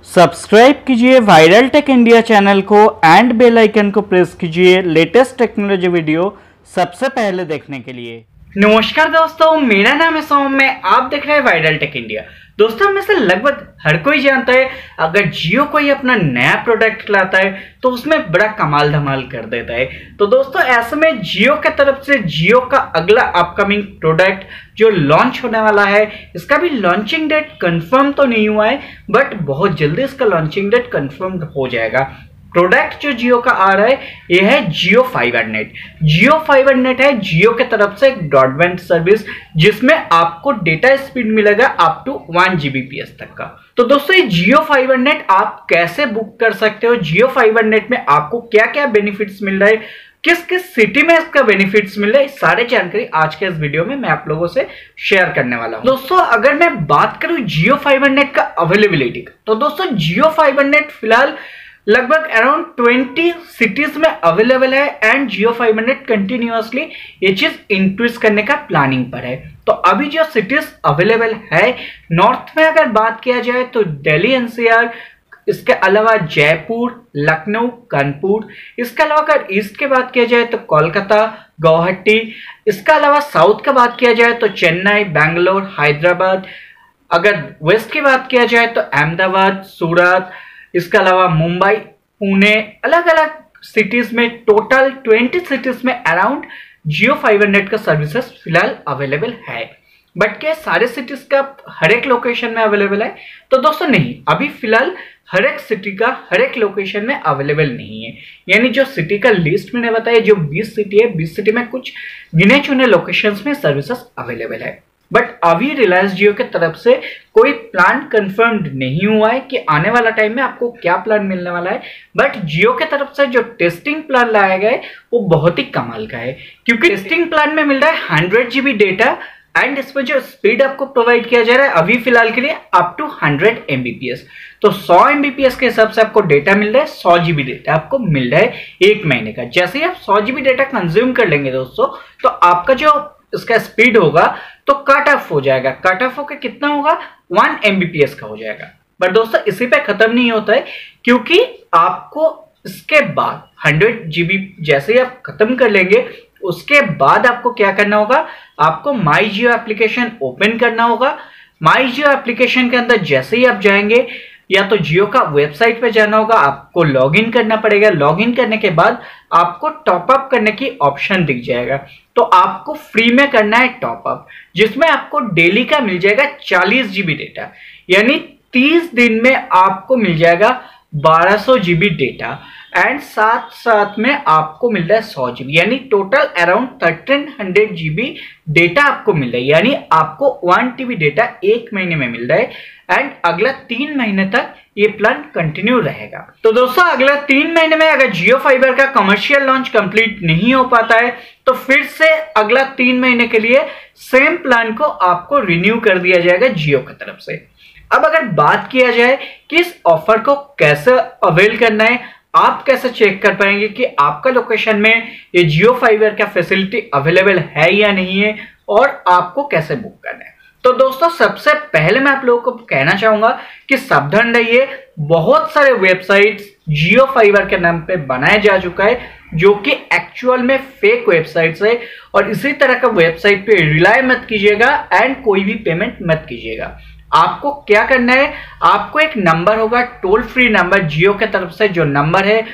Subscribe कीजिए viral tech India channel को and bell icon को प्रेस कीजिए लेटेस्ट टेक्नोलॉजी वीडियो सबसे पहले देखने के लिए। नमस्कार दोस्तों, मेरा नाम है सौम्य, आप देख रहे हैं वायरल टेक इंडिया। दोस्तों में से लगभग हर कोई जानता है अगर जियो कोई अपना नया प्रोडक्ट लाता है तो उसमें बड़ा कमाल धमाल कर देता है। तो दोस्तों ऐसे में जियो के तरफ से जियो का अगला अपकमिंग प्रोडक्ट जो लॉन्च होने वाला है, इसका भी लॉन्चिंग डेट कंफर्म तो नहीं हुआ है, बट बहुत जल्दी इसका लॉन्चिंग डेट कंफर्म हो जाएगा। प्रोडक्ट जो जियो का आ रहा है यह है Jio fiber net. Jio fiber net है जियो के तरफ से एक ब्रॉडबैंड सर्विस जिसमें आपको डेटा स्पीड मिलेगा अप टू 1 Gbps तक का। तो दोस्तों ये जियो फाइबर नेट आप कैसे बुक कर सकते हो, जियो फाइबर नेट में आपको क्या क्या बेनिफिट्स मिल रहा है, किस किस सिटी में इसका बेनिफिट्स मिल रहा है, सारी जानकारी आज के इस वीडियो में मैं आप लोगों से शेयर करने वाला हूं। दोस्तों अगर मैं बात करूं जियो फाइबर नेट का अवेलेबिलिटी का, तो दोस्तों जियो फाइबर नेट फिलहाल लगभग अराउंड 20 सिटीज में अवेलेबल है and Jio fiber net continuously ये चीज इंक्रीज करने का प्लानिंग पर है। तो अभी जो सिटीज अवेलेबल है नॉर्थ में अगर बात किया जाए तो दिल्ली एनसीआर, इसके अलावा जयपुर, लखनऊ, कानपुर, इसके अलावा अगर ईस्ट की बात किया जाए तो कोलकाता, गुवाहाटी, इसके अलावा साउथ का बात किया जाए तो चेन्नई, बेंगलोर, हैदराबाद, अगर वेस्ट की बात किया जाए तो अहमदाबाद, सूरत, इसके अलावा मुंबई, पुणे, अलग अलग सिटीज में टोटल 20 सिटीज में अराउंड जियो फाइबर नेट का सर्विसेज फिलहाल अवेलेबल है। बट क्या सारे सिटीज का हर एक लोकेशन में अवेलेबल है? तो दोस्तों नहीं, अभी फिलहाल हर एक सिटी का हर एक लोकेशन में अवेलेबल नहीं है। यानी जो सिटी का लिस्ट मैंने बताया जो 20 सिटी है, 20 सिटी में कुछ गिने चुने लोकेशंस में सर्विसेज अवेलेबल है। बट अभी रिलायंस जियो के तरफ से कोई प्लान कंफर्म्ड नहीं हुआ है कि आने वाला टाइम में आपको क्या प्लान मिलने वाला है। बट जियो के तरफ से जो टेस्टिंग प्लान लाया गया है वो बहुत ही कमाल का है, क्योंकि टेस्टिंग प्लान में मिल रहा है 100 GB डेटा एंड इसमें जो स्पीड आपको प्रोवाइड किया जा रहा है अभी फिलहाल के लिए अप टू 100 Mbps। तो 100 Mbps के हिसाब से आपको डेटा मिल रहा है, 100 GB डेटा आपको मिल रहा है एक महीने का। जैसे ही आप 100 GB डेटा कंज्यूम कर लेंगे दोस्तों तो आपका जो इसका स्पीड होगा तो कट ऑफ हो जाएगा। कट ऑफ होकर कितना होगा? 1 Mbps का हो जाएगा। बट दोस्तों इसी पे खत्म नहीं होता है, क्योंकि आपको इसके बाद 100 GB जैसे ही आप खत्म कर लेंगे उसके बाद आपको क्या करना होगा, आपको माई जियो एप्लीकेशन ओपन करना होगा। माई जियो एप्लीकेशन के अंदर जैसे ही आप जाएंगे या तो जियो का वेबसाइट पे जाना होगा, आपको लॉगिन करना पड़ेगा। लॉगिन करने के बाद आपको टॉप अप करने की ऑप्शन दिख जाएगा। तो आपको फ्री में करना है टॉप अप, जिसमें आपको डेली का मिल जाएगा 40 GB डेटा, यानी 30 दिन में आपको मिल जाएगा 1200 GB डेटा एंड साथ साथ में आपको मिल रहा है 100 GB, यानी टोटल अराउंड 1300 GB डेटा आपको मिल रहा है। यानी आपको 1 TB डेटा एक महीने में मिल रहा है एंड अगला 3 महीने तक ये प्लान कंटिन्यू रहेगा। तो दोस्तों अगला 3 महीने में अगर जियो फाइबर का कमर्शियल लॉन्च कंप्लीट नहीं हो पाता है तो फिर से अगला 3 महीने के लिए सेम प्लान को आपको रिन्यू कर दिया जाएगा जियो की तरफ से। अब अगर बात किया जाए कि इस ऑफर को कैसे अवेल करना है, आप कैसे चेक कर पाएंगे कि आपका लोकेशन में ये जियो फाइबर का फैसिलिटी अवेलेबल है या नहीं है, और आपको कैसे बुक करना है। तो दोस्तों सबसे पहले मैं आप लोगों को कहना चाहूंगा कि सावधान रहिए। बहुत सारे वेबसाइट्स जियो फाइबर के नाम पे बनाया जा चुका है जो कि एक्चुअल में फेक वेबसाइट्स है, और इसी तरह का वेबसाइट पे रिलाय मत कीजिएगा एंड कोई भी पेमेंट मत कीजिएगा। आपको क्या करना है, आपको एक नंबर होगा टोल फ्री नंबर जियो के तरफ से, जो नंबर है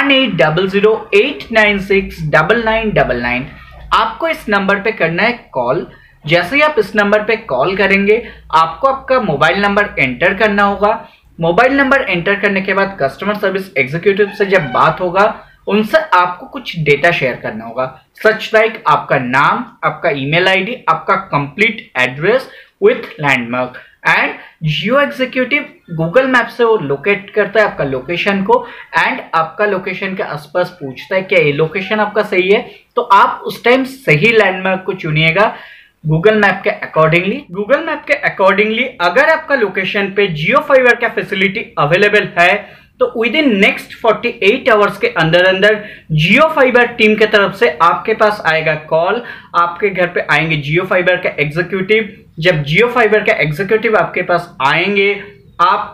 1800-896-9999। आपको इस नंबर पे करना है कॉल। जैसे ही आप इस नंबर पे कॉल करेंगे आपको आपका मोबाइल नंबर एंटर करना होगा। मोबाइल नंबर एंटर करने के बाद कस्टमर सर्विस एग्जीक्यूटिव से जब बात होगा उनसे आपको कुछ डेटा शेयर करना होगा, सच लाइक आपका नाम, आपका ईमेल आईडी, आपका complete address with landmark. And Jio executive Google map से वो लोकेट करता है आपका लोकेशन को एंड आपका लोकेशन के आसपास पूछता है क्या ये लोकेशन आपका सही है, तो आप उस टाइम सही लैंडमार्क को चुनिएगा गूगल मैप के अकॉर्डिंगली। गूगल मैप के अकॉर्डिंगली अगर आपका लोकेशन पे जियो फाइबर का फैसिलिटी अवेलेबल है तो विद इन नेक्स्ट 48 आवर्स के अंदर अंदर जियो फाइबर टीम के तरफ से आपके पास आएगा कॉल। आपके घर पे आएंगे जियो फाइबर का एग्जीक्यूटिव। जब जियो फाइबर का एग्जीक्यूटिव आपके पास आएंगे आपको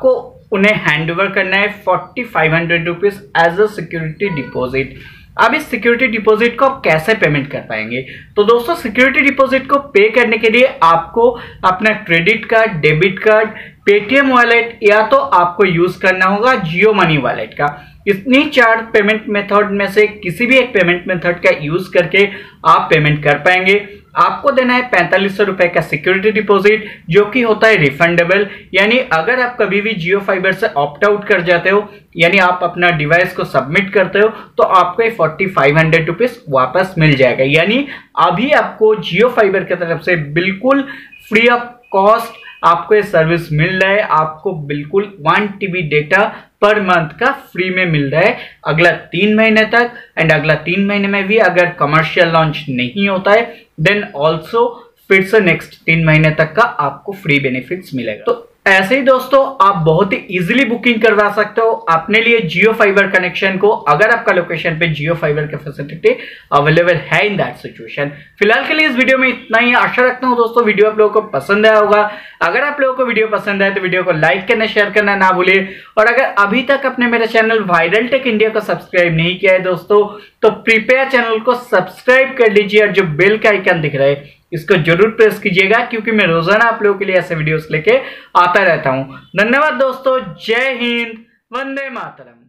उन्हें हैंड ओवर करना है 4500 rupees as a security deposit. अब इस सिक्योरिटी डिपॉजिट को आप कैसे पेमेंट कर पाएंगे? तो दोस्तों सिक्योरिटी डिपॉजिट को पे करने के लिए आपको अपना credit card, debit card, Paytm wallet या तो आपको यूज करना होगा जियो मनी वॉलेट का। इतनी 4 पेमेंट मेथड में से किसी भी एक पेमेंट मेथड का यूज करके आप पेमेंट कर पाएंगे। आपको देना है 4500 रुपए का सिक्योरिटी डिपॉजिट, जो कि होता है रिफंडेबल। यानी अगर आप कभी भी जियो फाइबर से ऑप्ट आउट कर जाते हो, यानी आप अपना डिवाइस को सबमिट करते हो, तो आपको 4500 रुपीज वापस मिल जाएगा। यानी अभी आपको जियो फाइबर की तरफ से बिल्कुल फ्री ऑफ कॉस्ट आपको ये सर्विस मिल रहा है। आपको बिल्कुल 1 TB डेटा पर मंथ का फ्री में मिल रहा है अगला 3 महीने तक। एंड अगला 3 महीने में भी अगर कमर्शियल लॉन्च नहीं होता है देन ऑल्सो फिर से नेक्स्ट 3 महीने तक का आपको फ्री बेनिफिट्स मिलेगा। तो ऐसे ही दोस्तों आप बहुत ही इजीली बुकिंग करवा सकते हो अपने लिए जियो फाइबर कनेक्शन को, अगर आपका लोकेशन पे जियो फाइबर की फैसिलिटी अवेलेबल है इन दैट सिचुएशन। फिलहाल के लिए इस वीडियो में इतना ही। आशा रखता हूं दोस्तों वीडियो आप लोगों को पसंद आया होगा। अगर आप लोगों को वीडियो पसंद आए तो वीडियो को लाइक करना, शेयर करना ना भूलिए। और अगर अभी तक आपने मेरे चैनल वायरल टेक इंडिया को सब्सक्राइब नहीं किया है दोस्तों, तो प्रिपेयर चैनल को सब्सक्राइब कर लीजिए और जो बेल का आइकन दिख रहा है इसको जरूर प्रेस कीजिएगा, क्योंकि मैं रोजाना आप लोगों के लिए ऐसे वीडियोस लेके आता रहता हूं। धन्यवाद दोस्तों, जय हिंद, वंदे मातरम।